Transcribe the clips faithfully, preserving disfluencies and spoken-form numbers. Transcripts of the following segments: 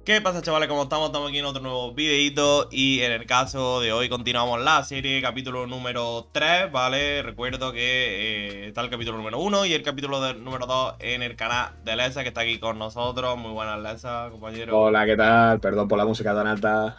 ¿Qué pasa, chavales? ¿Cómo estamos? Estamos aquí en otro nuevo videito y en el caso de hoy continuamos la serie, capítulo número tres, ¿vale? Recuerdo que eh, está el capítulo número uno y el capítulo de, número dos en el canal de Lesa, que está aquí con nosotros. Muy buenas, Lesa, compañero. Hola, ¿qué tal? Perdón por la música tan alta.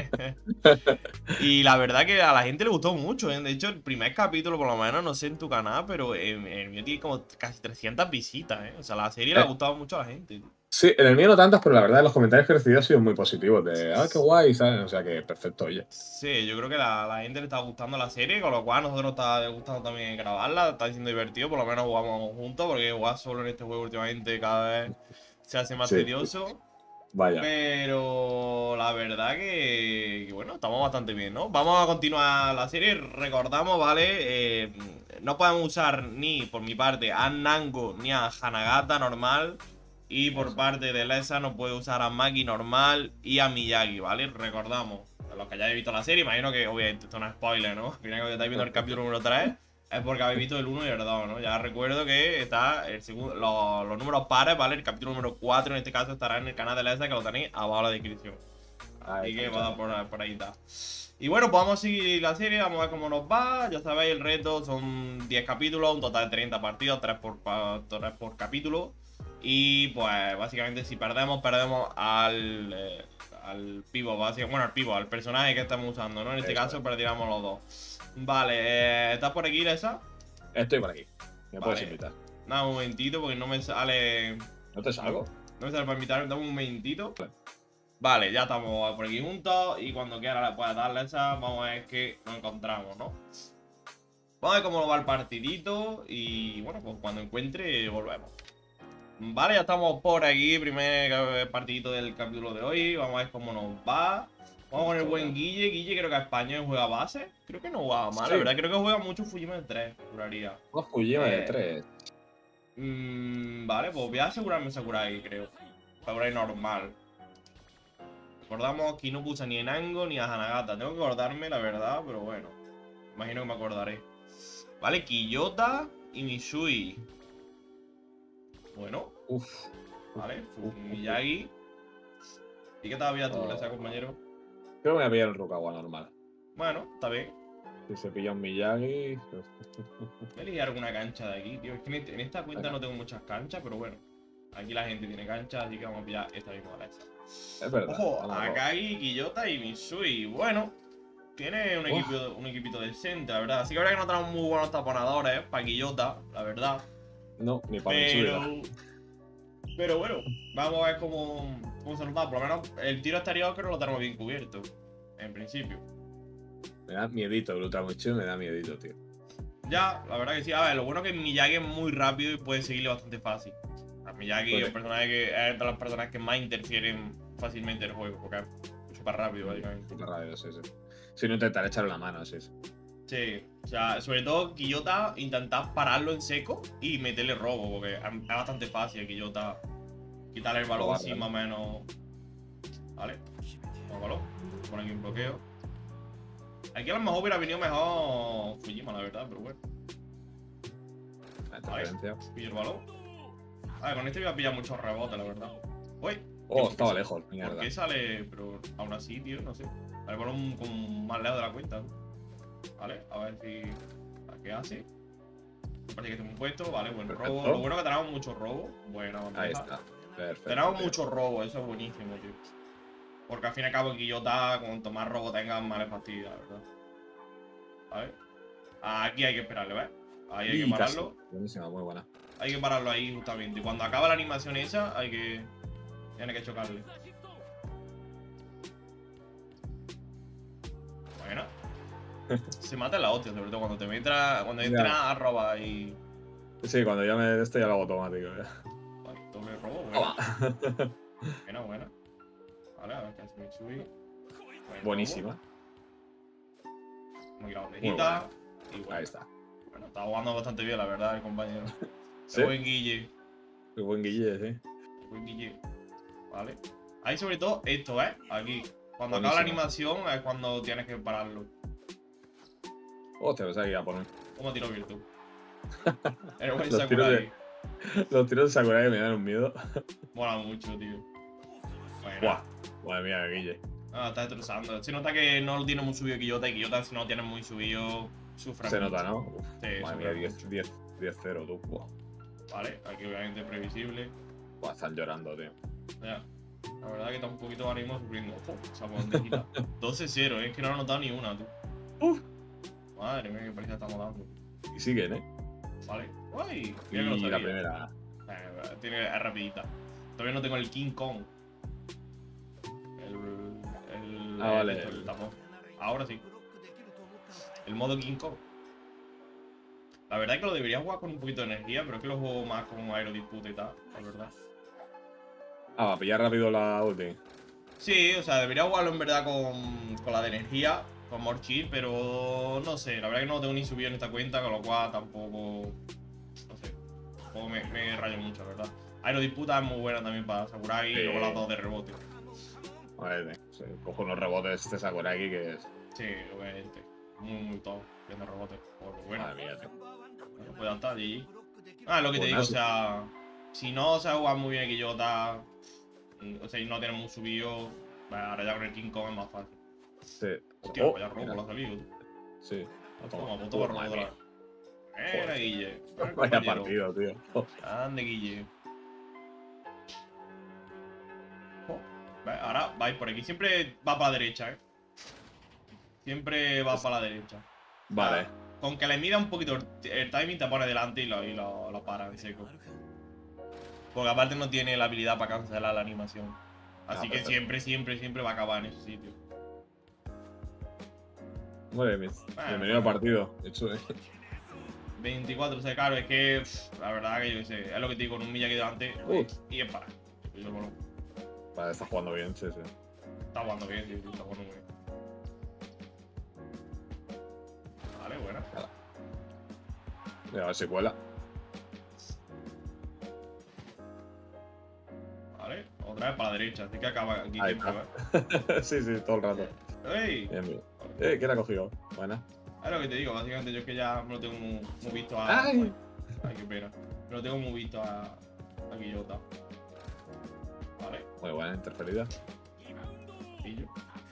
Y la verdad que a la gente le gustó mucho, ¿eh? De hecho, el primer capítulo, por lo menos, no sé en tu canal, pero en, en el mío tiene como casi trescientas visitas, ¿eh? O sea, la serie le ha Eh, gustado mucho a la gente. sí, en el mío no tantas, pero la verdad los comentarios que he recibido han sido muy positivos. De, ah, qué guay, ¿sabes? O sea que perfecto, oye. Sí, yo creo que la, la gente le está gustando la serie, con lo cual a nosotros está gustando también grabarla, está siendo divertido, por lo menos jugamos juntos, porque jugar solo en este juego últimamente cada vez se hace más Sí, tedioso. vaya. Pero la verdad que, que, bueno, estamos bastante bien, ¿no? Vamos a continuar la serie, recordamos, ¿vale? Eh, no podemos usar ni, por mi parte, a Nango ni a Hanagata normal. Y por Eso. parte de Lesa no puede usar a Maki normal y a Miyagi, ¿vale? Recordamos, a los que hayáis visto la serie, imagino que obviamente esto no es spoiler, ¿no? Al final que estáis viendo el capítulo número tres es porque habéis visto el uno y el dos, ¿no? Ya recuerdo que está el segundo, los, los números pares, ¿vale? El capítulo número cuatro en este caso estará en el canal de Lesa, que lo tenéis abajo en la descripción. Ahí Así está, que muchas va a gracias. por, por ahí está. Y bueno, pues vamos a seguir la serie, vamos a ver cómo nos va. Ya sabéis, el reto son diez capítulos, un total de treinta partidos, tres por, tres por capítulo. Y pues básicamente si perdemos, perdemos al, eh, al pivo, básicamente, bueno, al pivo, al personaje que estamos usando, ¿no? En este Eso caso es. perdiéramos los dos. Vale, eh, ¿estás por aquí, Lesa? Estoy por aquí. Me puedes Vale, invitar. nada, un momentito porque no me sale... ¿No te No, salgo? no me sale para invitar, dame un momentito. Vale. Vale, ya estamos por aquí juntos y cuando quiera le puedas darle esa, vamos a ver qué nos encontramos, ¿no? Vamos a ver cómo va el partidito y bueno, pues cuando encuentre volvemos. Vale, ya estamos por aquí, primer partidito del capítulo de hoy, vamos a ver cómo nos va. Vamos con el Justo, buen ¿verdad? Guille, Guille creo que a España juega base, creo que no juega mal, la Sí, verdad creo que juega mucho Fujima de tres, juraría. una Fujima de Eh, tres. mmm, vale, pues voy a asegurarme Sakurai, creo. Sakurai normal. Recordamos que no puse ni a Nango ni a Hanagata. Tengo que acordarme, la verdad, pero bueno. Imagino que me acordaré. Vale, Kiyota y Mishui. Bueno, Uf, uf, vale. uf, uf, uf. Miyagi. ¿Y qué tal vida tú, ese Oh, compañero? creo que me voy a pillar el Rukawa normal. Bueno, está bien. Si se pilla un Miyagi. Voy a elegir alguna cancha de aquí, tío. Es que en este- en esta cuenta Venga, no tengo muchas canchas, pero bueno. Aquí la gente tiene canchas, así que vamos a pillar esta misma cancha. es verdad. Ojo, Vamos a robar. Akagi, Kiyota y Mishui. Bueno, tiene un Uf, equipo, un equipito decente, la verdad. Así que ahora que no tenemos muy buenos taponadores, ¿eh? Para Quillota, la verdad. no, ni para Mitsui da. Pero. Pero bueno, vamos a ver cómo, cómo se nos da. Por lo menos el tiro exterior creo que lo tenemos bien cubierto. En principio. Me da miedito, el Ultra Mitsui me da miedito, tío. Ya, la verdad que sí. A ver, lo bueno es que Miyagi es muy rápido y puede seguirle bastante fácil. A Miyagi es Pues un personaje que es de las personas que más interfieren fácilmente en el juego. Porque es súper rápido, básicamente. súper rápido, sí, sí. Si no, intentaré echarle la mano, sí, sí. Sí, o sea, sobre todo Quillota, intentar pararlo en seco y meterle robo, porque es bastante fácil Quillota quitarle el balón Robarlo, sin ¿eh? más o menos. Vale, vamos balón, pone aquí un bloqueo. Aquí a lo mejor hubiera venido mejor Fujima, la verdad, pero bueno. La Vale, interferencia. pillo el balón. Vale, con este voy a pillar muchos rebotes, la verdad. Uy, tío, Oh, ¿por qué, estaba sa- lejos, ¿por mierda. qué sale? Pero aún así, tío, no sé. Vale, el balón como más lejos de la cuenta, ¿no? Vale, a ver si. ¿Qué hace? Parece que tengo un puesto, vale, buen robo. Lo Perfecto. bueno es que tenemos mucho robo. Buena Ahí bandeja. está. Perfecto, Tenemos tío. mucho robo, eso es buenísimo, tío. Porque al fin y al cabo Quillota, cuanto más robo tengan, más le fastidia, ¿verdad? A ver. Aquí hay que esperarle, ¿ves? Ahí hay que Y casi. pararlo. Buenísima, muy buena. Hay que pararlo ahí justamente. Y cuando acaba la animación esa, hay que. Tiene que chocarle. Bueno. Se mata en la hostia, sobre todo cuando te metas. Cuando Ya. entra a robar y. Sí, cuando ya me esto ya lo hago automático. Ya. Vale, doble robo, Toma. buena. Buena, buena. Vale, a ver qué hace Mitsui. Buen robo. Buenísima. Hemos quitado la Muy buena. bandejita. Y bueno, Ahí está. bueno, está jugando bastante bien, la verdad, el compañero. Sí. El buen Guille. Qué buen Guille, sí. El buen Guille. Vale. Ahí sobre todo esto, ¿eh? Aquí. Cuando acaba la Buenísima. animación es cuando tienes que pararlo. Hostia, pensaba que iba a poner. ¿Cómo tiro Virtu? El buen Los tiros Sakurai. de. Los tiros de Sakurai me dan un miedo. Mola mucho, tío. Bueno. Buah. Madre mía, Guille. Ah, está destrozando. Se nota que no lo tiene muy subido Quillota y Quillota si no lo tiene muy subido sufre Se mucho. nota, ¿no? Uf, Sí, madre sufre mía, diez, mucho. diez, diez cero, tú. Buah. Vale, aquí obviamente previsible. Buah, están llorando, tío. Ya. La verdad que está un poquito ahora mismo sufriendo. Ojo, esa bandejita. doce cero, es que no han anotado ni una, tú. Uf. Madre mía, qué parece estamos dando. Y siguen, ¿eh? Vale. Uy, Y mira que lo sabía. la primera. Eh, tiene es rapidita. Todavía no tengo el King Kong. El. El. Ah, vale. El, el tapón. Ahora sí. El modo King Kong. La verdad es que lo debería jugar con un poquito de energía, pero es que lo juego más con aerodisputa y tal, la verdad. Ah, va a pillar rápido la ulti. Sí, o sea, debería jugarlo en verdad con, con la de energía, con more chill, pero no sé, la verdad que no lo tengo ni subido en esta cuenta, con lo cual tampoco. No sé. Tampoco me, me rayo mucho, la verdad. Aerodisputa es muy buena también para Sakurai Sí. y luego las dos de rebote. Vale, sí, cojo unos rebotes de Sakuragi que es. Sí, obviamente. Muy, muy top, viendo rebote. Por bueno. Madre mía, tío. No puede estar G G. Ah, lo que te digo, o Buenazo. sea, si no se juega muy bien Quillota, o sea, y no tiene muy subido, bueno, ahora ya con el King Kong es más fácil. Sí. Hostia, Oh, vaya robo mira. lo ha salido. Sí. No, Toma, pues Oh, toma madre robo mía. otra vez. Mira, Guille. Mira, Vaya compañero. partido, tío. Oh, Ande, Guille. Oh, ve, ahora vais por aquí. Siempre va para la derecha, eh. Siempre va para la derecha. Vale. Ah, con que le mida un poquito el, el timing, te pone delante y lo, y lo, lo para en seco. Porque aparte no tiene la habilidad para cancelar la animación. Así Ah, que perfecto. siempre, siempre, siempre va a acabar en ese sitio. Muy bien, Ah, bienvenido al bueno. partido. De hecho, eh. veinticuatro, o sea, claro, es que pff, la verdad que yo qué sé, es lo que te digo, con un Milla aquí delante Uh. y es para. Yo, bueno, Vale, está jugando bien, sí, sí. está jugando bien, sí, sí, está jugando muy bien. Vale, buena. Mira, a ver si cuela. Vale, otra vez para la derecha, así que acaba aquí Ahí siempre, está. ¿eh? Sí, sí, todo el rato. ¡Ey! Bien, bien. Eh, ¿quién ha cogido? Buena. Es lo que te digo, básicamente yo es que ya me lo tengo muy, muy visto a. ¡Ay! Ay, ay, qué pena. Me lo tengo muy visto a. a Quillota. Vale, Muy buena, interferida. pillo.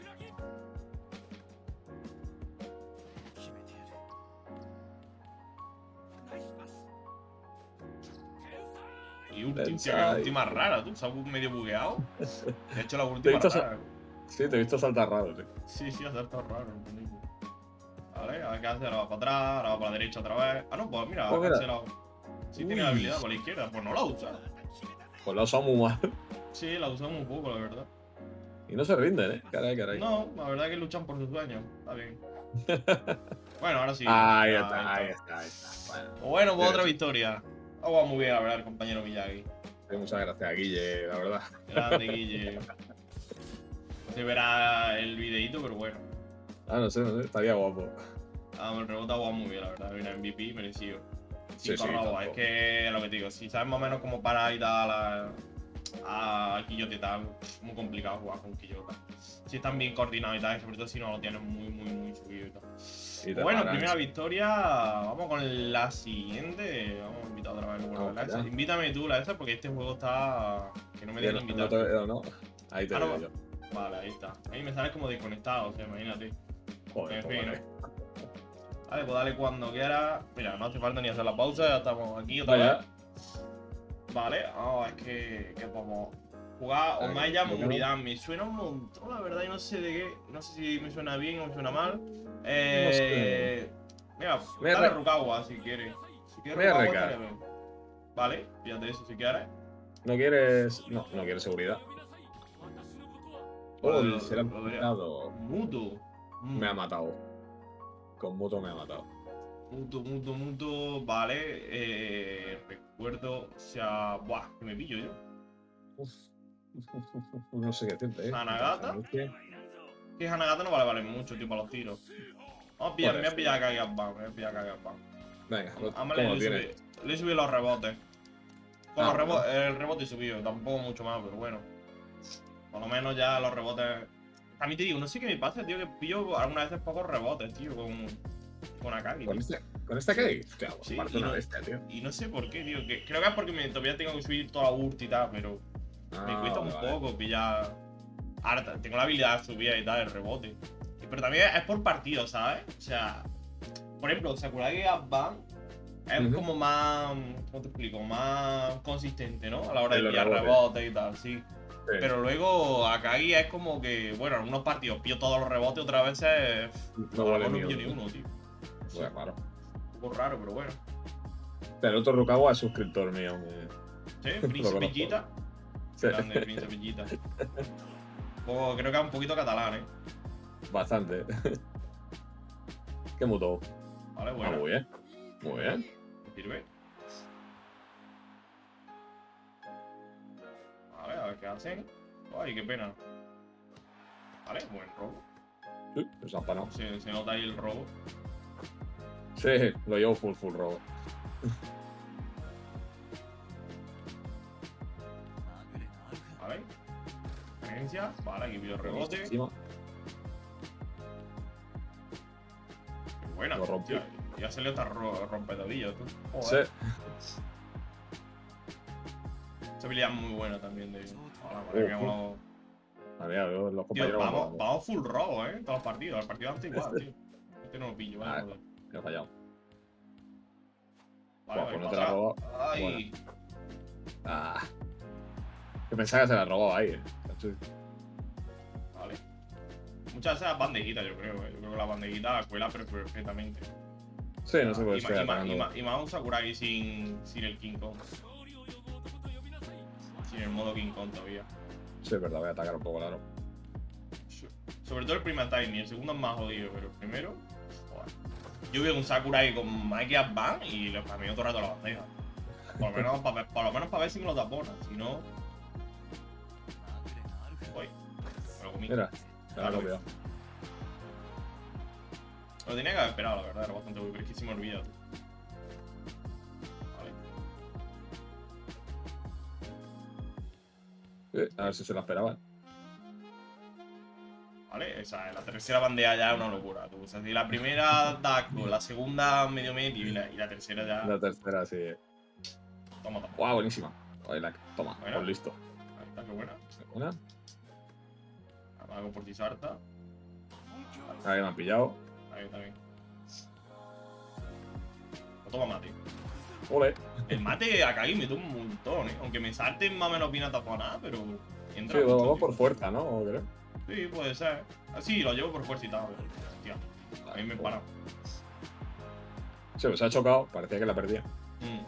Y última, Pensai. que última rara, tú, se ha medio bugueado. He hecho la Te he última visto sa- rara. Sí, te he visto saltar raro, tío. Sí, sí, ha saltado raro. el mismo. Vale, a ver qué hace, ahora va para atrás, ahora va para la derecha otra vez. Ah, no, pues mira, Oh, ha mira. cancelado. Sí tiene la Uy. habilidad por la izquierda, pues no la usa. Pues lo usamos muy mal. Sí, la usamos un poco, la verdad. Y no se rinden, ¿eh? Caray, caray. No, la verdad es que luchan por sus sueños. Está bien. Bueno, ahora sí. Ahí ya, está, ahí está, ahí está. Bueno, Bueno, pues otra Tienes- victoria. Ha jugado muy bien, la verdad, el compañero Miyagi. sí, muchas gracias, Guille, la verdad. Grande, Guille. No se verá el videíto, pero bueno. Ah, no sé, no sé, estaría guapo. Ah, el rebote ha jugado muy bien, la verdad. Era M V P merecido. Sí, Sí, sí, es tampoco. que es lo que te digo. Si sabes más o menos cómo parar y tal a, a Quillota y tal, es muy complicado jugar con Quillota. Si están bien coordinados y tal, y sobre todo si no lo tienes muy, muy, muy subido y tal. Y te Bueno, paran. primera victoria. Vamos con la siguiente. Vamos a invitar otra vez. Bueno, Vamos la para esa. allá. Invítame tú la esa porque este juego está. Que no me Ya dejan no, no invitar. te veo, ¿no? Ahí te Ah, veo no. yo. Vale, ahí está. Ahí me sales como desconectado, o sea, imagínate. Joder, En pues fin, vale. Vale, pues dale cuando quiera. Mira, no hace falta ni hacer la pausa, ya estamos aquí otra Vaya. vez. Vale, ah, es que, que podemos jugar Ah, Omaya ¿cómo? Muridán. Me suena un montón, la verdad, y no sé de qué. No sé si me suena bien o me suena mal. Eh, Mira, Voy a dale re- Rukawa si quieres. Si quieres Voy a Rukawa, recar. estaría bien. Vale, fíjate eso si quieres. ¿No quieres...? No, no quieres seguridad. Oh, Lo- se le ha lo vería. matado. Muto. Mm. Me ha matado. Con Muto me ha matado. Muto, muto, muto, vale. Eh, recuerdo, o sea, buah, que me pillo yo. Uf. No sé qué decirte, eh. Hanagata. ¿Qué? Que Hanagata no vale, vale mucho, tío, para los tiros. Vamos a pillar, me voy a Joder. pillar a Kageban, me voy a pillar a Kageban. Venga, Además, ¿cómo le, lo le, tienes? subí, le subí los rebotes. Con Ah, los bueno. rebotes, el rebote subido, tampoco mucho más, pero bueno. Por lo menos ya los rebotes. También te digo, no sé qué me pasa, tío, que pillo algunas veces pocos rebotes, tío, con, con Akagi. ¿Con tío. este, ¿Con esta Kei? Hostia, pues Sí, parece y una no- bestia, tío. Y no sé por qué, tío. Que, creo que es porque me, todavía tengo que subir toda la ulti y tal, pero me Ah, cuesta un vale, vale. poco pillar. Ahora tengo la habilidad de subir y tal, el rebote. Pero también es por partido, ¿sabes? O sea, por ejemplo, Sakuragi Advance es Ujú. como más. ¿Cómo te explico? Más consistente, ¿no? A la hora En de los pillar rebotes. rebotes y tal, sí. Sí. Pero luego Akagi es como que, bueno, en algunos partidos pillo todos los rebotes, otras veces. No A lo vale mejor no ni pillo ni uno. uno, tío. Sí, Pues raro. un poco raro, pero bueno. El otro Rukawa es suscriptor mío. Me... Sí, Lo Príncipe conozco. Gita. Sí. Grande, Príncipe Gita. Poco- creo que es un poquito catalán, ¿eh? Bastante. Qué muto. Vale, Ah, bueno. muy bien. Muy bien. ¿Me sirve? Vale, a ver qué hacen. Ay, qué pena. Vale, buen robo. Sí, pues han parado. Se, se nota ahí el robo. Sí, lo llevo full, full robo. Vale. Emergencia. Vale, aquí pido rebote. Encima. Qué buena. Lo rompí. Hostia, ya salió esta ro rompedadilla, tú. Sí. Joder. Esa habilidad es muy buena también de. Hola, madre mía, Uh, cómo- A ver, los Tío, compañeros van vamos, volando. vamos full robo, eh. En todos los partidos. El partido antes igual, tío. Este no lo pillo, vale, Ah, joder. me he fallado. Vale, Buah, vale, pues no te la he pasa. robado. Ay. Ah. Yo pensaba que se la robaba ahí, eh. Sí. Vale. Muchas de esas bandejitas, yo creo, eh. Yo creo que la bandejita la cuela per- perfectamente. Sí, no sé por qué Y, ma- estoy y, ma- atacando. y, ma- y más un Sakuragi sin, sin el King Kong. Sin el modo King Kong todavía. Sí, es verdad, voy a atacar un poco, claro. Sobre todo el primer timing, el segundo es más jodido, pero el primero. Joder. Yo veo un Sakurai con Mikey Advance y le spameo todo el rato la bandeja. Por lo menos para ver, por lo menos para ver si me lo tapona, si no. Uy, me lo comí. Mira, me la he Claro. copiado. Lo tenía que haber esperado, la verdad, era bastante bueno, pero es que se me olvida. Tío. Vale. Sí, a ver si se la esperaban. Vale, o sea, la tercera bandeja ya es una locura. Tú. O sea, si la primera da asco, la segunda medio medio y la, y la tercera ya. La tercera, sí. Toma, toma. ¡Guau, buenísima! Ahí la... Toma, Buena. pues listo. Ahí está, qué buena. Una. Hago por ti sarta. Ahí me han pillado. Ahí está bien. No toma mate. ¡Ole! El mate acá y me toma un montón, ¿eh? Aunque me salte más o menos bien a taponar, pero. Entra Sí, mucho, vamos tío. por fuerza, ¿no? ¿O creo? Sí, puede ser. Ah, sí, lo llevo por fuerza y tal. Pero, hostia, a mí me para. Sí, pues se ha chocado. Parecía que la perdía. Mm.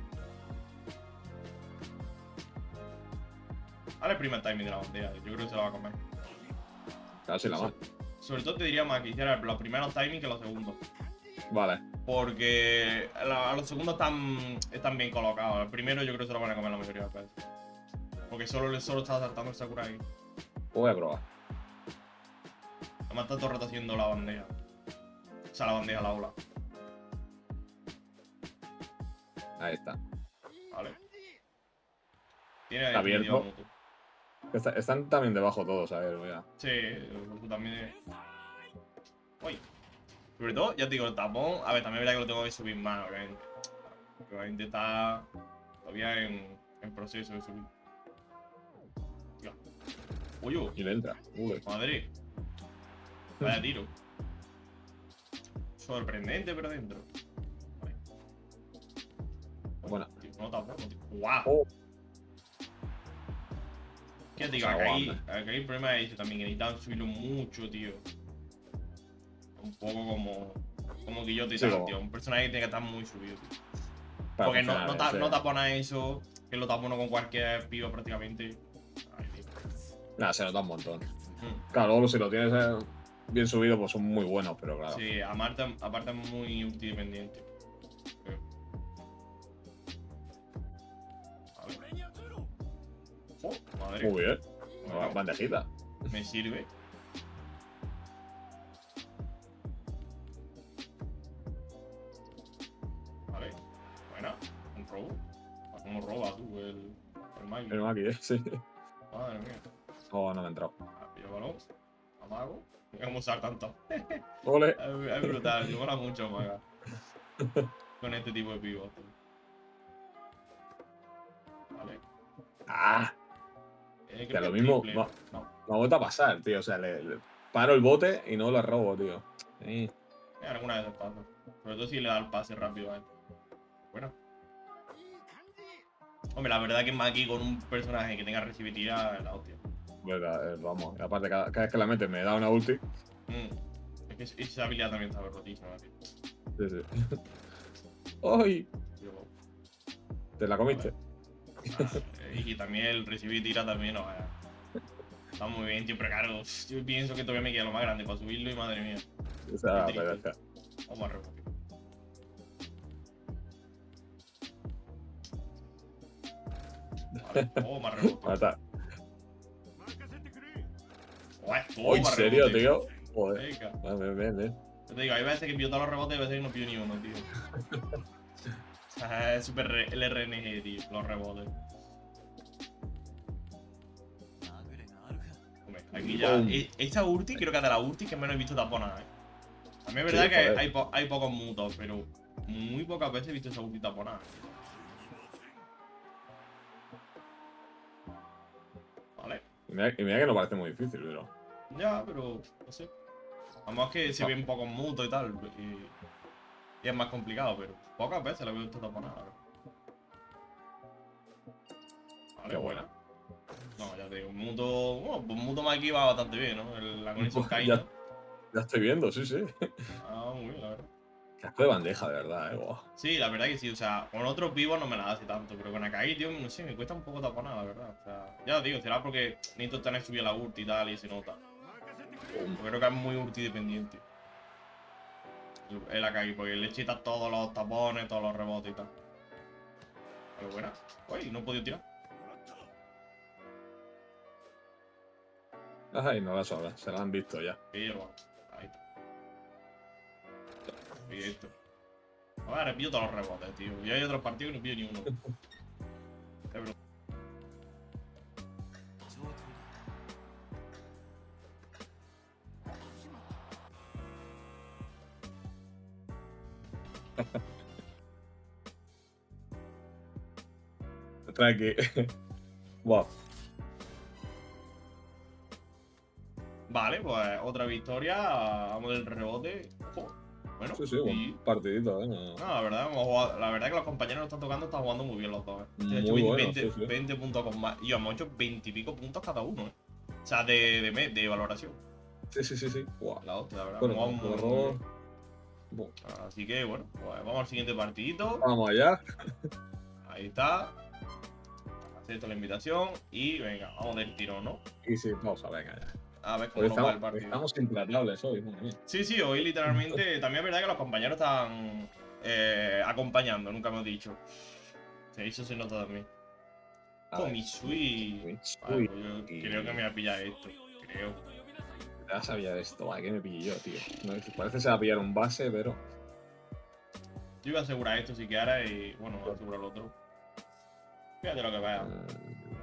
Ahora el primer timing de la bandera. Yo creo que se la va a comer. Casi la más. Sobre todo te diría más que hiciera los primeros timings que los segundos. Vale. Porque la- los segundos están, están bien colocados. El primero yo creo que se lo van a comer la mayoría de las veces. Porque solo, solo está saltando el Sakurai. Voy a probar. Además está todo el rato haciendo la bandeja. O sea, la bandeja, la ola. Ahí está. Vale. Tiene Está abierto. medio minuto. Está- están también debajo todos, a ver, mira. Sí, tú también. Uy. Sobre todo, ya te digo, el tapón. A ver, también es verdad que lo tengo que subir más, obviamente. Obviamente está todavía en, en proceso de subir. Tío. Uy, uy, Y le entra. Ule. madre. Vaya tiro. Sorprendente, pero dentro. Vale. Buena. Tío, no tapón, no, tío. ¡Guau! Oh. ¿Qué te digo? O sea, Acá hay, aguanta. acá hay el problema de eso también, que necesitan subirlo mucho, tío. Un poco como. Como Guillote y Sí, tal, como- tío. Un personaje que tiene que estar muy subido, tío. Para Porque no, funcionar, no, ta- sí. no tapona eso, que lo tapono con cualquier pivo prácticamente. Ay, tío. Nada, se nota un montón. Mm. Claro, luego si lo tienes eh, bien subido, pues son muy buenos, pero claro. Sí, aparte, aparte es muy ultidependiente. Creo. Vale. Oh, madre. Muy bien. Bueno, Bandejita. me sirve. Vale. Buena. Un robo. ¿Cómo roba tú el, el Mike? El Maki, ¿eh? Sí. Madre mía. Oh, no me ha entrado. Ah, pillo balón. Amago. Mira cómo usar tanto. Ole. Es, es brutal, me mola mucho Maga. Con este tipo de pivot. Vale. Ah, Eh, que creo lo es mismo. triple. va- No. Me ha vuelto a pasar, tío. O sea, le, le paro el bote y no lo robo, tío. Sí. Eh, alguna vez pasa. Sobre todo si le da el pase rápido a él. Bueno. Hombre, la verdad que Maki con un personaje que tenga recibir tira es la hostia. Verdad, eh, vamos. Aparte, cada, cada vez que la mete me da una ulti. Mm. Es que esa habilidad también está rotísima, tío. Sí, sí. ¡Ay! Yo- ¿Te la comiste? Ah, eh, y también el recibir tira también, no, vaya. Está muy bien, tío, pero claro, yo pienso que todavía me queda lo más grande para subirlo y madre mía. O sea, Qué triste. pero, Vamos a repetir. Vale, oh, más rebote. Mata. Joder, ¡Ay, oh, en más serio, rebote. tío! Joder. Venga. Vale, bien, bien. Yo te digo, hay veces que pillo todos los rebotes y hay veces que no pillo ni uno, tío. O sea, es súper re- el R N G, tío, los rebotes. Hombre, aquí ya. Boom. e- Esta ulti, creo que es de la ulti que menos he visto taponar, eh. A mí es verdad Sí, que joder. hay, po- hay pocos mutos, pero muy pocas veces he visto esa ulti taponar. Vale. Y mira, y mira que no parece muy difícil, pero. Ya, pero no sé. Además que se Ah. ven pocos mutos y tal. Y, y es más complicado, pero pocas veces lo he visto taponar. Vale, Qué buena. buena. No, ya te digo, un muto. Bueno, pues un muto más aquí va bastante bien, ¿no? El- la conexión Ya, Kaina. ya estoy viendo, sí, sí. Ah, muy bien, la verdad. Casco de bandeja, de verdad, eh. Wow. Sí, la verdad que sí, o sea, con otros vivos no me la hace tanto, pero con Akai, tío, no sé, me cuesta un poco taponar, la verdad. O sea, ya os digo, será porque necesito tener subida la ulti y tal, y se nota. Yo creo que es muy ulti dependiente. El Akai, porque le chita todos los tapones, todos los rebotes y tal. Pero buena. Uy, no he podido tirar. Ay, no la sobra, se la han visto ya. Pero, ahí está. Y esto. A ver, pillo todos los rebotes, tío. Y hay otros partidos que no pillo ni uno. Es verdad. Tranqui. Wow. Vale, pues otra victoria. Vamos del rebote. Ojo. Bueno, Sí, sí, buen y- partidito, eh. No. No, la verdad, hemos jugado- la verdad que los compañeros nos están tocando, están jugando muy bien los dos. Eh. Muy He hecho bueno, veinte, sí, sí. veinte puntos con más. Y hemos hecho veinte y pico puntos cada uno, eh. O sea, de, de, me- de valoración. Sí, sí, sí, sí. Wow. La hostia, la verdad. Bueno, Hemos jugado con muy- muy robo. bien. Bueno, Así que, bueno, pues vamos al siguiente partidito. vamos allá. Ahí está. Acepto la invitación. Y venga, vamos del tirón, ¿no? Y sí, pausa, venga ya. A ver cómo Hoy nos va el estamos, partido. estamos implatables hoy, madre mía. Sí, sí, hoy literalmente. También es verdad que los compañeros están eh, acompañando, nunca hemos dicho. Sí, eso se nota también. A Oh, ver. Misui. Misui. Vale, pues yo Y- creo que me voy a pillar esto. Creo. Ya sabía esto, vale, que me pillé yo, tío. No, parece que se va a pillar un base, pero. Yo iba a asegurar esto si quedara y bueno, voy a asegurar el otro. Fíjate lo que vea. Mm.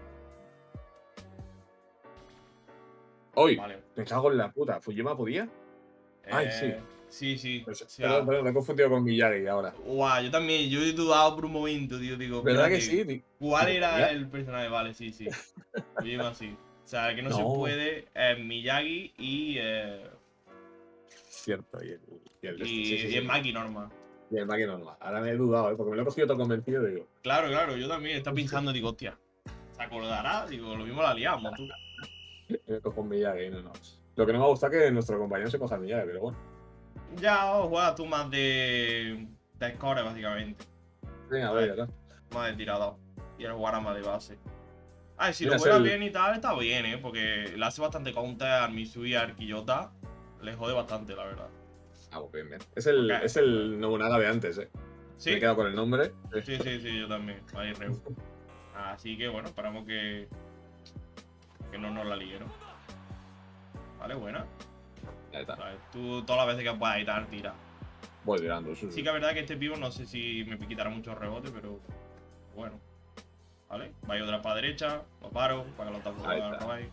¡Uy! Vale. Me cago en la puta. ¿Fujima podía? Ay, sí. Eh, Sí, sí. Pues, O sea, perdón, perdón, me he confundido con Miyagi ahora. guau, yo también, yo he dudado por un momento, tío. Digo, ¿Verdad que espérate, sí? Di- ¿cuál digo, era ¿podía? el personaje? Vale, sí, sí. Kojima sí. O sea, el que no, se No. puede es Miyagi y, eh, Cierto, y el, y el, de este, y, sí, sí, y sí. el Maki normal. Y el Maki normal. Ahora me he dudado, ¿eh? Porque me lo he cogido todo convencido y digo. Claro, claro, yo también estaba pensando, digo, hostia, ¿se acordará? Digo, lo mismo la liamos, tú. Me cojo un Miyagi, no, no. Lo que no me gusta es que nuestro compañero se coja el Miyagi, pero bueno. Ya oh, juegas tú más de, de score, básicamente. Venga, a Vale. ver, ya está. Más de tirador. Y el jugar más de base. Ah, y si Mira, lo es juega el- bien y tal, está bien, ¿eh? Porque le hace bastante counter al Misui y al Quillota. Le jode bastante, la verdad. Ah, pues bien, bien. Es el, Ok. es el Nobunaga de antes, eh. Sí, Me he quedado con el nombre. sí, sí, sí, yo también. Ahí, Reu. Así que bueno, esperamos que. Que no nos la ligue, ¿no? Vale, buena. Ya está. Vale, tú todas las veces que puedas editar, tira. Voy tirando. Sí, Sí sí. que es verdad que este pivo no sé si me quitará muchos rebotes, pero bueno. Vale, vaya otra para la derecha, lo paro, para que lo tapo Ahí lo está. robáis.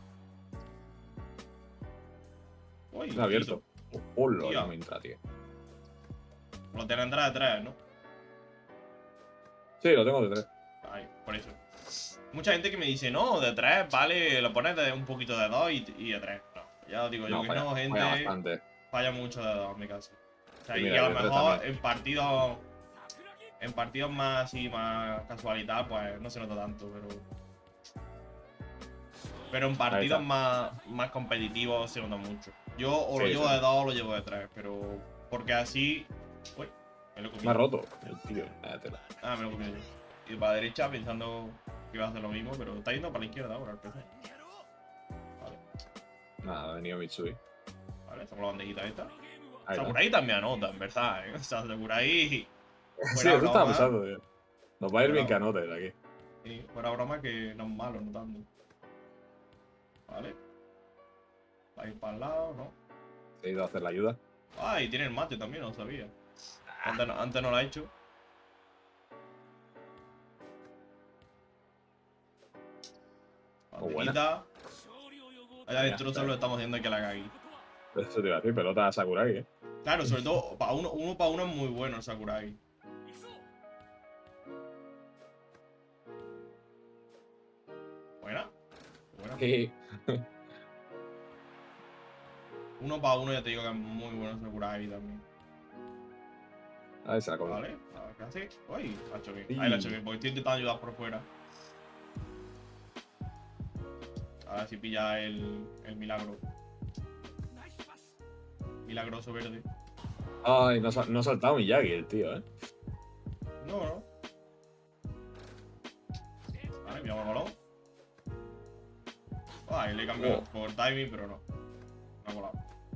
Uy, Está abierto. Hola, Tío. no me entra, tío. lo tendrá de tres, ¿no? Sí, lo tengo de tres. Ahí, por eso. Mucha gente que me dice, no, de tres, vale, lo pones de un poquito de dos y, y de tres. No, ya os digo yo No, que falla, no, gente. falla bastante. Falla mucho de dos en mi caso. O sea, Y y mira, a y lo de tres mejor también. en partidos. En partidos más así, más casualidad, pues no se nota tanto, pero. Pero en Ahí partidos está. más, más competitivos se nota mucho. Yo o lo Sí, llevo sí. de dos o lo llevo de tres, pero. Porque así. Uy, me lo he Me ha comido. roto el tío. Vaya tela. Ah, me lo he comido yo. Y para la derecha pensando que iba a hacer lo mismo, pero está yendo para la izquierda ahora el P C. Vale, Nada, ha venido Mitsui. vale, sacamos la bandejita esta. Ahí está. Sakurai también anota, en verdad, ¿eh? O sea, Sakurai. Sí, Fuera eso está broma. abusado, tío. Nos va a ir bien Fuera, que anote de aquí. sí, fuera broma que no es malo notando. Vale. Va a ir para el lado, ¿no? He ido a hacer la ayuda. Ah, y tiene el mate también, no lo sabía. Antes no, antes no lo ha hecho. Muy buena. Bandejita. Allá Venga, destrozos está lo estamos haciendo que la cague. Eso te iba a decir, pelota a Sakurai, ¿eh? Claro, sobre todo, para uno, uno para uno es muy bueno el Sakurai. Buena. Buena. Sí. Uno para uno ya te digo que es muy bueno el Sakurai también. A ver, se la come. Vale, a ver qué hace. Uy, la ha hecho bien. Sí. Ahí la ha hecho bien, porque estoy intentando ayudar por fuera. A ver si pilla el, el milagro. Milagroso verde. Ay, no, no ha saltado Miyagi el tío, ¿eh? No, no. Vale, miramos el balón. Ay, le he cambiado Oh. por timing, pero no. No ha volado.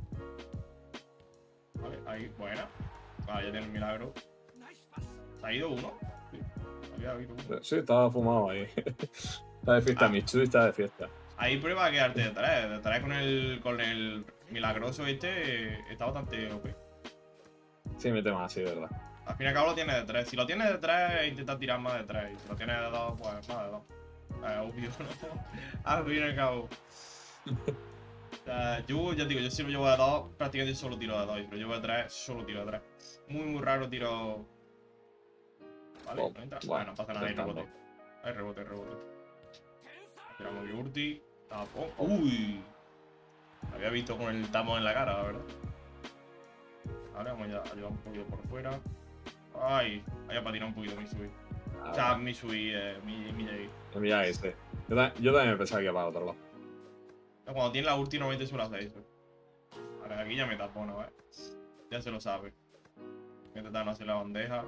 Vale, ahí, buena. Vale, ya tiene el milagro. ¿Se ha ido uno? Sí, había habido uno. Sí, estaba fumado ahí. Está de fiesta, Ah. Mitsui está de fiesta. Ahí prueba a quedarte de tres. De tres con el, con el milagroso este eh, está bastante O P. Sí, mete más, sí, de verdad. Al fin y al cabo lo tiene de tres. Si lo tiene de tres, intenta tirar más de tres. Y si lo tiene de dos, pues más de dos. Eh, obvio, ¿no? Al fin y al cabo. O sea, yo ya digo, yo si lo llevo de dos, prácticamente solo tiro de dos. Y si lo llevo de tres, solo tiro de tres. Muy, muy raro tiro. Vale, Oh, no entra. bueno, Bueno, no pasa nada, hay intentando. rebote. Hay rebote, hay rebote. Tiramos mi ulti. Tapón. Uy. Me había visto con el tamo en la cara, la verdad. Vale, vamos a ayudar un poquito por fuera. Ay, vaya para tirar un poquito Misui. Ah, O sea, Misui, eh, mi, mi Jay. el Miyagi, sí. Yo, ta- yo también pensaba que iba para otro lado. Cuando tiene la ulti normalmente suele hacer eso. Vale, aquí ya me tapono, ¿eh? Ya se lo sabe. Voy a intentar no hacer la bandeja.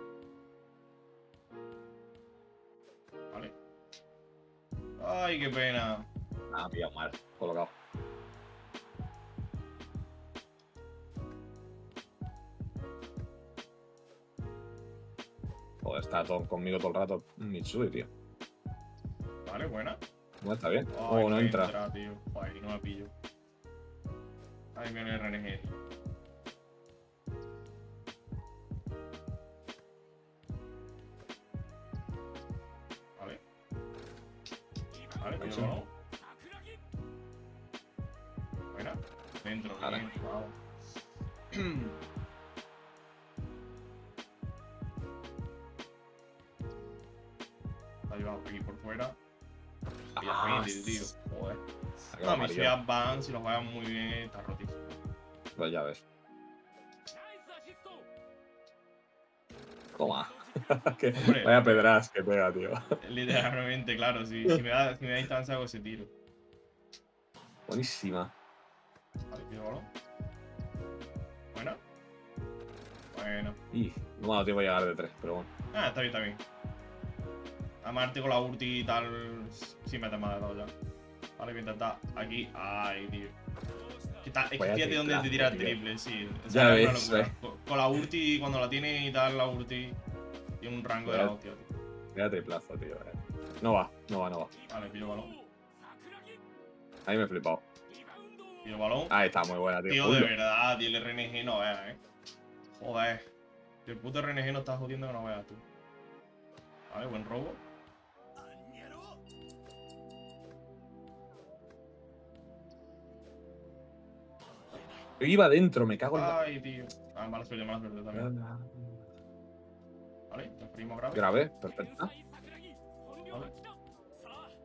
Vale. Ay, qué pena. Ah, pillado mal, colocado. Joder, está todo, conmigo todo el rato Mitsui, tío. Vale, buena. No está bien. Ay, Oh, no entra. entra, tío. Ay, no la pillo. Ahí viene el R N G. Vale. Vale, pillo el balón. Buena. Dentro, Vale. bien. Wow. Está llevado aquí por fuera. Y Ah, ya tío. Joder. ha No, quedado mi Sui amarillo. Advance, si lo juegan muy bien, está rotísimo. Pues ya ves. Toma. Que- Hombre. Vaya pedras que pega, tío. Literalmente, claro, si, si me da, si me da distancia hago ese tiro. Buenísima. Vale, pido balón. Buena. Bueno. Y no me ha dado tiempo a llegar de tres, pero bueno. Ah, está bien, está bien. A Marte con la ulti y tal, sí mete más de dos ya. Vale, voy a intentar aquí. Ay, tío. Que ta- Es que Vaya fíjate dónde te triplazo, tira el tío. triple, sí. O Ya sea, es una ves, locura. eh. Con, con la ulti, cuando la tiene y tal, la ulti, tiene un rango de la Vaya- hostia, tío. Vaya triplazo, tío. eh. No va, no va, no va. Vale, pillo balón. Ahí me he flipado. Pillo balón. Ahí está, muy buena, tío. Tío, de Ulo. verdad, tío, el R N G no veas, eh. Joder. El puto R N G no está jodiendo que no veas tú. Vale, buen robo. Iba dentro, me cago en la... Ay, tío. Ah, mala suerte, mala suerte también. Vale, transferimos grave. Grave, perfecta. Vale.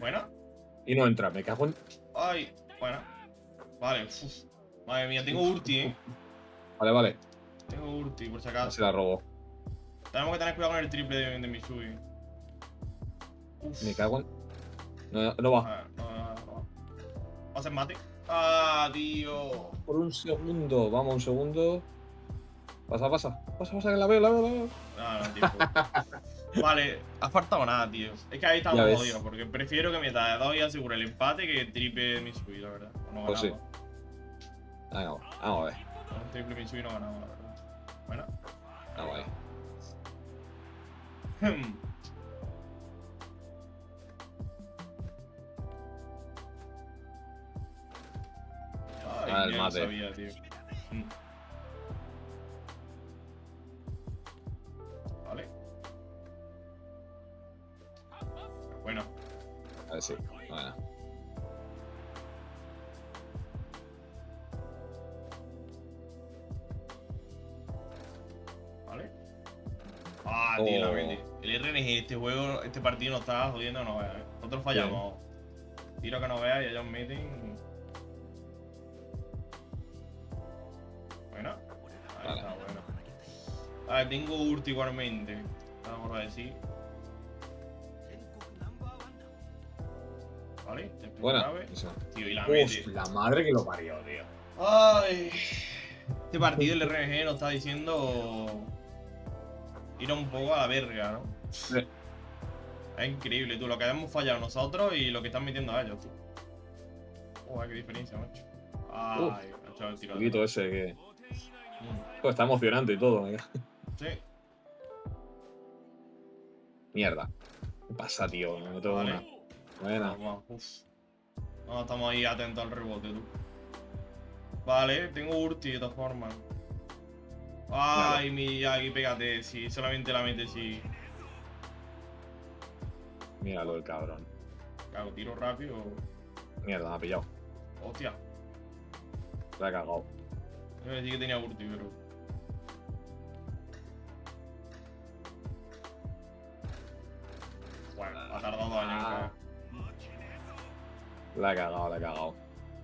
Buena. Y no entra, me cago en. Ay, buena. Vale, uf. Madre mía, tengo ulti, eh. Vale, vale. Tengo ulti, por si No acaso. se la robó. Tenemos que tener cuidado con el triple de, de Mitsui. Uf. Me cago en. No, no va. Ah, no, no, no, no. ¿Va a ser mate? Ah, tío. Por un segundo. Vamos, un segundo. Pasa, pasa. Pasa, pasa, que la veo, la veo, la veo. No, no, tío. Vale, ha faltado nada, tío. Es que ahí Ya estamos ves. jodidos, porque prefiero que me da dos y asegure el empate que el triple de Mitsui, la verdad. No Pues sí. ganaba. Venga, vamos a ver. Con el triple Mitsui no ganaba, la verdad. Bueno. Vamos a ver. Hmm. Ay, Ah, el ya lo mate. sabía, tío. Hmm. Vale. Bueno. A ver si. Bueno. Vale. Ah, tío, la Oh. vendí. El R N G, este juego, este partido nos está jodiendo, no veas, eh. Nosotros fallamos. Tiro que no veas y ellos meten. Bueno. Ahí Vale. está, bueno. A ver, tengo ulti igualmente. Vamos a decir. Vale, te explico Buena. grave. Eso. Tío, y la Uf, mete. la madre que lo parió, tío. Ay. Este partido el R N G nos está diciendo ir un poco a la verga, ¿no? Sí. Es increíble, tú, lo que hemos fallado nosotros y lo que están metiendo a ellos, tú. Joder, qué diferencia, macho. Ay, ha echado el tiro Un de poquito ese que. Mm, Pues está emocionante y todo. Mira. Sí, Mierda. ¿Qué pasa, tío? Me meto vale. una. Buena. Guau, uf. No, estamos ahí atentos al rebote, tú. Vale, tengo ulti de todas formas. Ay, mi aquí pégate, si solamente la mete, si. Míralo, el cabrón. Cago, tiro rápido. Mierda, me ha pillado. Hostia. La he cagado. Yo decía que tenía ulti, pero. Bueno, ha tardado dos años en caer. La he cagado, la he cagado.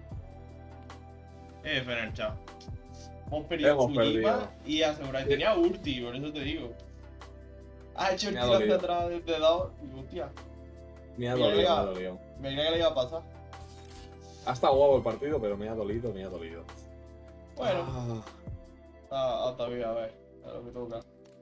Eh, en el chat. Hemos perdido Hemos Fujima perdido. y asegurar. Tenía ulti, por eso te digo. Ha hecho el Me ha tiro hacia dolido. atrás desde dos. Y hostia, Me ha Mira, dolido, me mira. ha dolido. me creía que le iba a pasar. Ha estado guapo el partido, pero me ha dolido, me ha dolido. Bueno, Ah, ah, hasta bien, a ver, a lo que toca.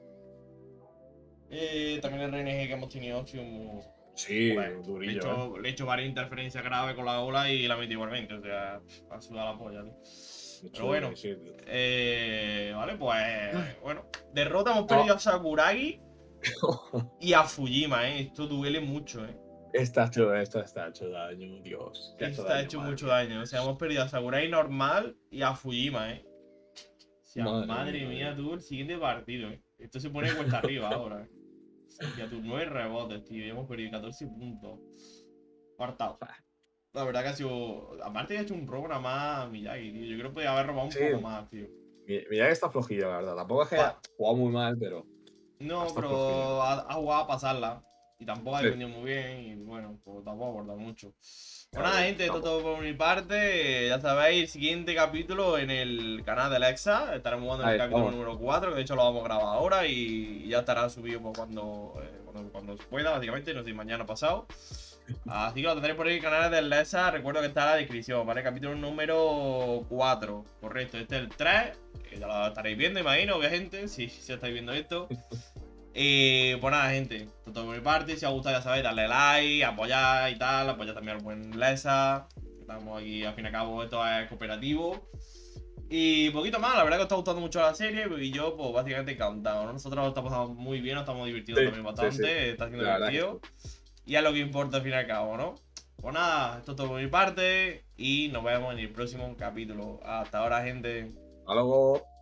Eh, también el R N G que hemos tenido ha sido muy. sí, Joder, le, he durillo. ¿eh? hecho, le he hecho varias interferencias graves con la ola y la metí igualmente. O sea, ha sudado la polla, tío. De hecho, Pero bueno, sí. eh, vale, pues. Bueno, derrota hemos perdido a Sakuragi y a Fujima, eh. Esto duele mucho, eh. Está hecho, esto está hecho daño, Dios. Te ha Esto hecho ha daño, hecho madre mucho mía. daño. O sea, hemos perdido a Sakurai normal y a Fujima, eh. O sea, Madre madre, mía, mía, tío. tú, el siguiente partido, eh. Esto se pone cuesta arriba ahora, eh. Y a tus nueve rebotes, tío. Y hemos perdido catorce puntos. Cuartado. La verdad que ha sido. Aparte, ha hecho un robo nada más Miyagi, tío. Yo creo que podía haber robado un Sí. poco más, tío. Mi- Mira que está flojillo, la verdad. Tampoco es que Va. haya jugado muy mal, pero. No, Hasta pero flojillo. ha, ha jugado a pasarla. Y tampoco ha Sí. defendido muy bien. Y bueno, pues tampoco ha aportado mucho. Pues Claro, nada, gente, esto es vamos. todo por mi parte. Ya sabéis, el siguiente capítulo en el canal de Alexa. Estaremos jugando en el Ahí, capítulo vamos. número cuatro, que de hecho lo vamos a grabar ahora. Y ya estará subido pues, cuando, eh, cuando, cuando se pueda, básicamente. No sé, mañana pasado. Así que lo tendréis por ahí en el canal de Alexa. Recuerdo que está en la descripción, ¿vale? Capítulo número cuatro. Correcto, este es el tres. Que ya lo estaréis viendo, imagino, obviamente. Si, si estáis viendo esto. Eh, pues nada, gente, esto es todo por mi parte. Si os ha gustado, ya sabéis, darle like, apoyar y tal, apoyar también al buen Lesa. Estamos aquí, al fin y al cabo, esto es cooperativo. Y poquito más, la verdad que os está gustando mucho la serie. Y yo, pues básicamente encantado, ¿no? Nosotros nos estamos pasando muy bien, nos estamos divirtiendo Sí, también sí, bastante. sí. Está siendo La verdad que divertido. Y es lo que importa al fin y al cabo, ¿no? Pues nada, esto es todo por mi parte. Y nos vemos en el próximo capítulo. Hasta ahora, gente. Hasta luego.